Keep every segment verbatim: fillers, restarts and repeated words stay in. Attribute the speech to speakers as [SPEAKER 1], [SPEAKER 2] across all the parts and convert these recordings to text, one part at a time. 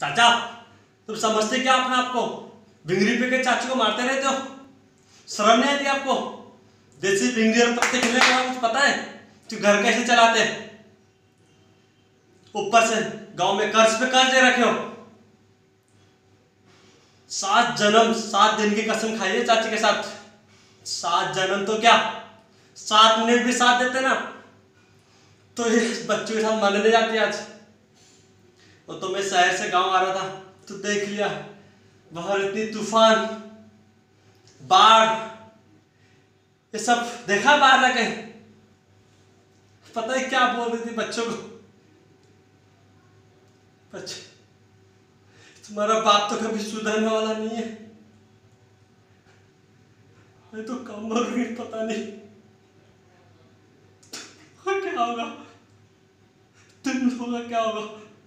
[SPEAKER 1] चाचा तुम समझते क्या अपने आप को? भिंगरी पे के चाची को मारते रहते हो, शर्म नहीं आती आपको? देसी भिंगरी और पत्ते खिलने का कुछ पता है कि घर कैसे चलाते हैं? ऊपर से गांव में कर्ज पे कर्ज दे रखे हो। सात जन्म सात दिन की कसम खाई है चाची के साथ। सात जन्म तो क्या, सात मिनट भी साथ देते ना तो इस बच्चों के साथ मरने जाती आज। और तो मैं शहर से गांव आ रहा था तो देख लिया, बाहर इतनी तूफान बाढ़ ये सब देखा बाहर जाके। पता है क्या बोल रही थी बच्चों को? बच्चे, तुम्हारा बाप तो कभी सुधरने वाला नहीं है। मैं तो कम मरूंगी, पता नहीं तो क्या होगा, तुम लोगों का क्या होगा।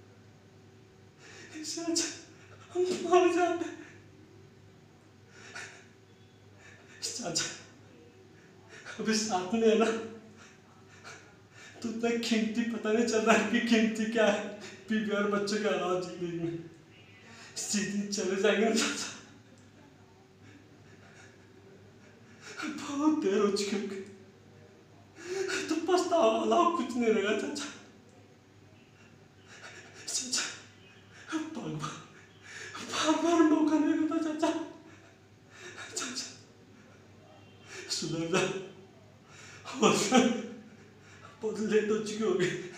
[SPEAKER 1] इससे अच्छा हम मर जाते। चाचा अभी साथ में है ना, तो उतना कीमती पता नहीं चल रहा है कि कीमती क्या है बीवी और बच्चों के अलावा जिंदगी में। इसी दिन चले जाएंगे ना चाचा, बहुत देर हो चुकी होगी तो पछतावा वाला कुछ नहीं रहेगा चाचा। चाचा भगवान बार बार मौका नहीं देता चाचा। चाचा सुधर जा, बहुत लेट हो चुकी होगी।